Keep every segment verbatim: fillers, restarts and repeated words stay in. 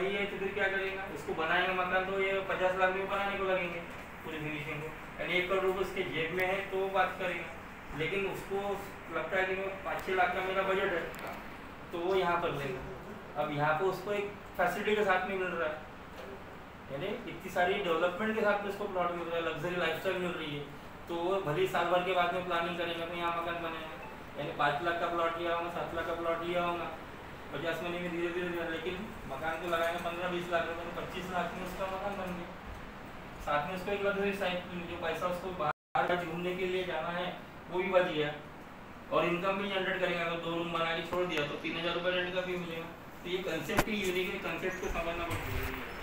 ही है तो फिर क्या करेगा, इसको बनाएंगे मकान तो ये पचास लाख में बनाने को लगेंगे पूरी फिनिशिंग को, यानी एक करोड़ रुपये उसके जेब में है तो वो बात करेगा। लेकिन उसको लगता है कि मैं पाँच छः लाख का मेरा बजट है तो वो यहाँ पर लेगा। अब यहाँ पर उसको एक फैसिलिटी के साथ में मिल रहा है, यानी इतनी सारी डेवलपमेंट के साथ में उसको प्लॉट मिल रहा है, लग्जरी लाइफस्टाइल मिल रही है। तो वो भले साल भर के बाद में प्लानिंग करेंगे तो यहाँ मकान बनेगा, यानी पाँच लाख का प्लॉट लिया होगा, सात लाख का प्लॉट लिया होगा पचास महीने में धीरे धीरे, लेकिन मकान को लगाएंगे पंद्रह बीस लाख रुपये तो पच्चीस लाख में उसका मकान बन गया। साथ में उसको एक लग्जरी साइड जो पैसा उसको बाहर घूमने के लिए जाना है वो भी बच गया, और इनकम भी जनरेट करेंगे। अगर दो रूम बना के छोड़ दिया तो तीन हज़ार रुपये रेंट का भी मिलेगा। तो ये कंसेप्ट ही यूनिक है, कंसेप्ट को समझना बहुत जरूरी है।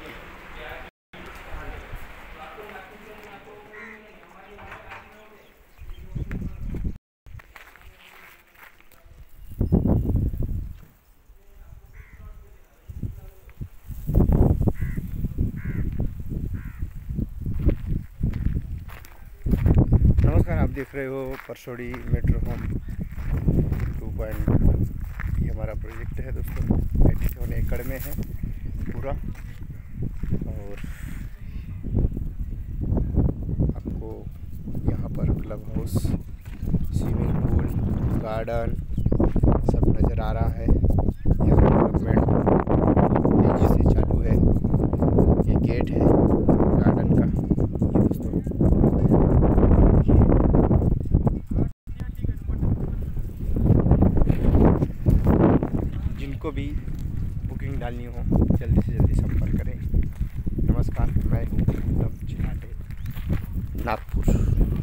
नमस्कार, आप देख रहे हो Parsodi metro home two point. ये हमारा प्रोजेक्ट है दोस्तों, सत्तासी एकड़ में है पूरा। और आपको यहाँ पर club house, swimming pool, garden सब नज़र आ रहा है। यहाँ डेवलपमेंट तेज़ी से चालू है। ये गेट है गार्डन का, ये दोस्तों जिनको भी बुकिंग डालनी हो जल्दी से जल्दी संपर्क करें। नमस्कार, मैं हूँ पूनम चिलाटे, नागपुर।